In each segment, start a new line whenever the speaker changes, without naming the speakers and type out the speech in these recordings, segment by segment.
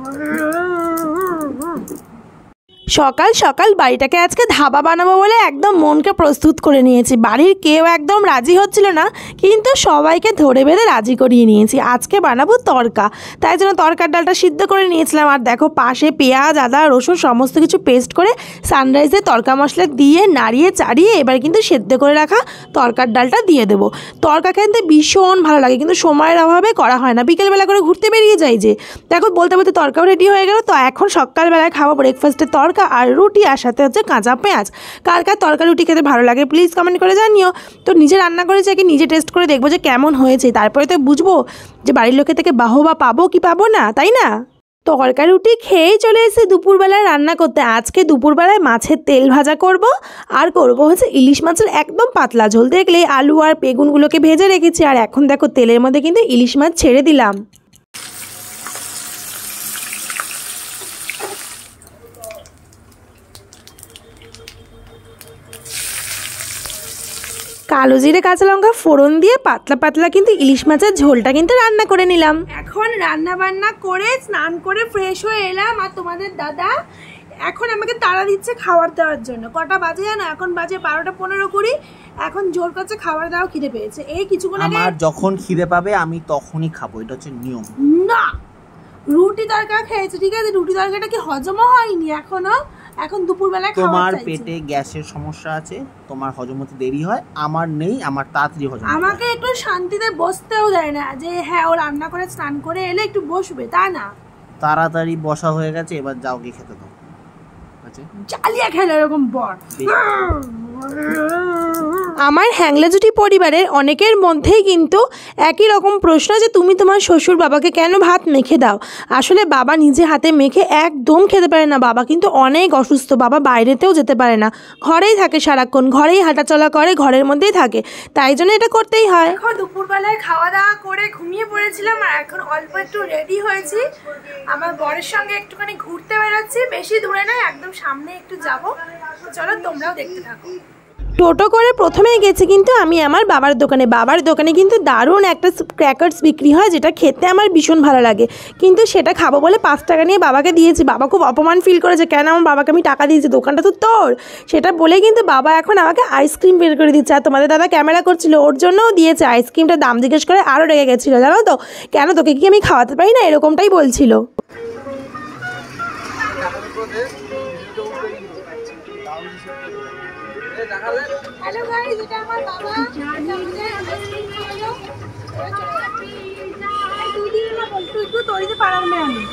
সকাল সকাল বাড়িটাকে আজকে ধাবা বানাবো বলে একদম মনকে প্রস্তুত করে নিয়েছি। বাড়ির কেউ একদম রাজি হচ্ছিল না, কিন্তু সবাইকে ধরে বেঁধে রাজি করিয়ে নিয়েছি। আজকে বানাবো তড়কা, তাই জন্য তড়কার ডালটা সিদ্ধ করে নিয়েছিলাম। আর দেখো পাশে পেঁয়াজ, আদা, রসুন সমস্ত কিছু পেস্ট করে সানরাইজে তড়কা মশলা দিয়ে নাড়িয়ে চাড়িয়ে এবার কিন্তু সেদ্ধ করে রাখা তড়কার ডালটা দিয়ে দেবো। তড়কা খেতে ভীষণ ভালো লাগে, কিন্তু সময়ের অভাবে করা হয় না। বিকেলবেলা করে ঘুরতে বেরিয়ে যাই যে, দেখো বলতে বলতে তড়কাও রেডি হয়ে গেল। তো এখন সকালবেলায় খাবো ব্রেকফাস্টে তড়কা আর রুটি, আর সাথে হচ্ছে কাঁচা পেঁয়াজ। কার কার তড়কা রুটি খেতে ভালো লাগে প্লিজ কমেন্ট করে জানিও। তো নিজে রান্না করেছি, আগে নিজে টেস্ট করে দেখবো যে কেমন হয়েছে, তারপরে তো বুঝবো যে বাড়ির লোকের থেকে বাহবা পাবো কি পাবো না, তাই না? তড়কা রুটি খেয়েই চলে এসে দুপুরবেলায় রান্না করতে। আজকে দুপুরবেলায় মাছের তেল ভাজা করব, আর করব হচ্ছে ইলিশ মাছের একদম পাতলা ঝোল। দেখলে আলু আর বেগুনগুলোকে ভেজে রেখেছি, আর এখন দেখো তেলের মধ্যে কিন্তু ইলিশ মাছ ছেড়ে দিলাম। কালো জিরে কাঁচা লঙ্কা ফোড়ন দিয়ে পাতলা পাতলা কিন্তু ইলিশ মাছের ঝোলটা কিন্তু রান্না করে নিলাম। এখন রান্না বান্না করে স্নান করে ফ্রেশ হয়ে এলাম, আর তোমাদের দাদা এখন আমাকে তাড়া দিচ্ছে খাবার দেওয়ার জন্য। কটা বাজে জানো? এখন বাজে 12টা 15-20। এখন জোর করছে খাবার দাও, খিদে পেয়েছে। এই কিছুক্ষণ আগে
আমার যখন খিদে পাবে আমি তখনই খাবো, এটা হচ্ছে নিয়ম।
না, রুটি তড়কা খেয়েছে ঠিক আছে, রুটি তড়কাটা কি হজমও হয়নি এখনো। এখন দুপুরবেলায়
তোমার পেটে গ্যাসের সমস্যা আছে, তোমার হজম হতে দেরি হয়। আমার নেই, আমার তাড়াতাড়ি হজম।
আমাকে একটু শান্তিতে বসতেও দেয় না, যে হ্যাঁ ও রান্না করে স্নান করে এলে একটু বসবে, তা না।
তাড়াতাড়ি বসা হয়ে গেছে, এবার যাও গিয়ে খেতে দাও।
চালিয়ে খেলে এরকম বর। আমার হ্যাংলাজুটি পরিবারের অনেকের মধ্যেই কিন্তু একই রকম প্রশ্ন, যে তুমি তোমার শ্বশুর বাবাকে কেন ভাত মেখে দাও। আসলে বাবা নিজে হাতে মেখে একদম খেতে পারে না। বাবা কিন্তু অনেক অসুস্থ, বাবা বাইরেতেও যেতে পারে না, ঘরেই থাকে সারাক্ষণ, ঘরেই হাঁটাচলা করে, ঘরের মধ্যেই থাকে, তাই জন্য এটা করতেই হয়। এখন দুপুরবেলায় খাওয়া দাওয়া করে ঘুমিয়ে পড়েছিলাম, আর এখন অল্প একটু রেডি হয়েছি। আমার বরের সঙ্গে একটুখানি ঘুরতে বেরোচ্ছি, বেশি দূরে নয়, একদম সামনে একটু যাবো। চলো তোমরাও দেখতে থাকো। টোটো করে প্রথমেই গেছি কিন্তু আমি আমার বাবার দোকানে। বাবার দোকানে কিন্তু দারুণ একটা ক্র্যাকার্স বিক্রি হয়, যেটা খেতে আমার ভীষণ ভালো লাগে, কিন্তু সেটা খাবো বলে 5 টাকা নিয়ে বাবাকে দিয়েছি। বাবা খুব অপমান ফিল করেছে, কেন আমার বাবাকে আমি টাকা দিয়েছি, দোকানটা তো তোর। সেটা বলে কিন্তু বাবা এখন আমাকে আইসক্রিম বের করে দিচ্ছে। আর তোমাদের দাদা ক্যামেরা করছিল, ওর জন্যও দিয়েছে। আইসক্রিমটার দাম জিজ্ঞেস করে আরও রেগে গেছিলো, জানো তো, কেন তোকে কি আমি খাওয়াতে পারি না, এরকমটাই বলছিল। হ্যালো গাইস, এটা আমার বাবা। একটু তৈরিতে পারার মেয়ে আমি।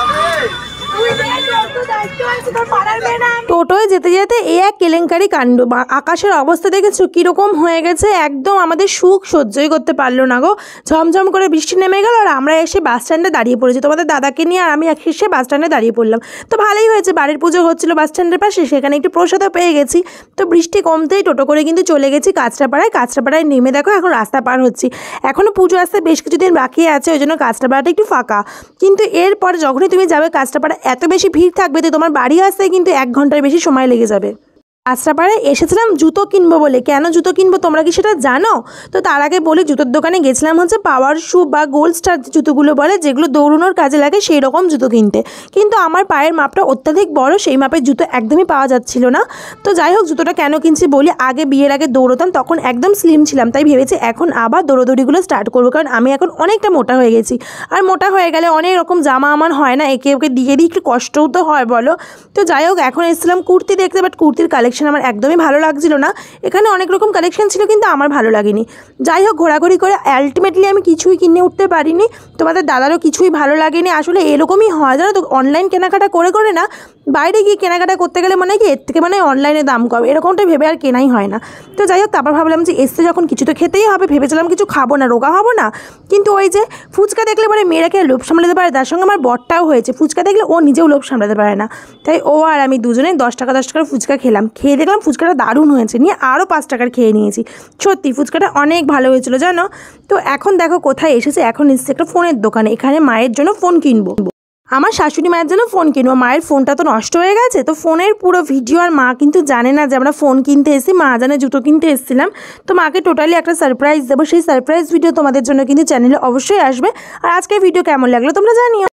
টোটোয় যেতে যেতে এই এক কেলেঙ্কারি কাণ্ড। আকাশের অবস্থা দেখেছো কিরকম হয়ে গেছে, একদম আমাদের সুখ সহ্যই করতে পারলো না গো। ঝমঝম করে বৃষ্টি নেমে গেল, আর আমরা এসে বাস স্ট্যান্ডে দাঁড়িয়ে পড়েছি। তোমাদের দাদাকে নিয়ে আর আমি এসে বাস স্ট্যান্ডে দাঁড়িয়ে পড়লাম। তো ভালোই হয়েছে, বাড়ির পুজো হচ্ছিল বাস স্ট্যান্ডের পাশে, সেখানে একটু প্রসাদও পেয়ে গেছি। তো বৃষ্টি কমতেই টোটো করে কিন্তু চলে গেছি কাঁচরাপাড়ায়। কাঁচরাপাড়ায় নেমে দেখো এখন রাস্তা পার হচ্ছি। এখনও পুজো আসতে বেশ কিছুদিন বাকি আছে, ওই জন্য কাঁচরাপাড়াটা একটু ফাঁকা। কিন্তু এরপর যখনই তুমি যাবে কাঁচরাপাড়া, এত বেশি ভিড় থাকবে যে তোমার বাড়ি আসতে কিন্তু 1 ঘন্টার বেশি সময় লেগে যাবে। কাঁচরাপাড়ায় এসেছিলাম জুতো কিনবো বলে। কেন জুতো কিনবো তোমরা কি সেটা জানো? তো তার আগে বলি, জুতোর দোকানে গেছিলাম হচ্ছে পাওয়ার শু বা গোল্ড স্টার জুতোগুলো বলে, যেগুলো দৌড়ানোর কাজে লাগে, সেই রকম জুতো কিনতে। কিন্তু আমার পায়ের মাপটা অত্যাধিক বড়, সেই মাপের জুতো একদমই পাওয়া যাচ্ছিল না। তো যাই হোক, জুতোটা কেন কিনছি বলি, আগে বিয়ের আগে দৌড়তাম, তখন একদম স্লিম ছিলাম, তাই ভেবেছি এখন আবার দৌড়াদৌড়িগুলো স্টার্ট করবো, কারণ আমি এখন অনেকটা মোটা হয়ে গেছি। আর মোটা হয়ে গেলে অনেক রকম জামা আমার হয় না, একে ওকে দিয়ে দিই, একটু কষ্টও তো হয় বলো। তো যাই হোক, এখন এসেছিলাম কুর্তি দেখতে, বাট কুর্তির কালেকশন আমার একদমই ভালো লাগছিল না। এখানে অনেক রকম কালেকশন ছিল, কিন্তু আমার ভালো লাগেনি। যাই হোক, ঘোরাঘুরি করে আলটিমেটলি আমি কিছুই কিনে উঠতে পারিনি। তোমাদের দাদারও কিছুই ভালো লাগেনি। আসলে এরকমই হয় জানো তো, অনলাইন কেনাকাটা করে করে না, বাইরে গিয়ে কেনাকাটা করতে গেলে মনে হয় কি এর থেকে মানে অনলাইনে দাম কম, এরকমটা ভেবে আর কেনাই হয় না। তো যাই হোক, তারপর ভাবলাম যে এসে যখন কিছু তো খেতেই হবে, ভেবেছিলাম কিছু খাবো না, রোগা হবো না। কিন্তু ওই যে ফুচকা দেখলে পরে মেয়েরাকে লোভ সামলাতে পারে, তার সঙ্গে আমার বরটাও হয়েছে। ফুচকা দেখলে ও নিজেও লোভ সামলাতে পারে না, তাই ও আর আমি দুজনে 10 টাকার ফুচকা খেলাম। খেয়ে দেখলাম ফুচকাটা দারুণ হয়েছে, নিয়ে আরও 5 টাকার খেয়ে নিয়েছি। সত্যি ফুচকাটা অনেক ভালো হয়েছিল জানো। তো এখন দেখো কোথায় এসেছে, এখন এসেছে একটা ফোনের দোকানে। এখানে মায়ের জন্য ফোন কিনবো, আমার শাশুড়ি মায়ের জন্য ফোন কিনবো। মায়ের ফোনটা তো নষ্ট হয়ে গেছে, তো ফোনের পুরো ভিডিও আর মা কিন্তু জানে না যে আমরা ফোন কিনতে এসেছি, মা জানে জুতো কিনতে এসেছিলাম। তো মাকে টোটালি একটা সারপ্রাইজ দেবো, সেই সারপ্রাইজ ভিডিও তোমাদের জন্য কিন্তু চ্যানেলে অবশ্যই আসবে। আর আজকের ভিডিও কেমন লাগলো তোমরা জানিও।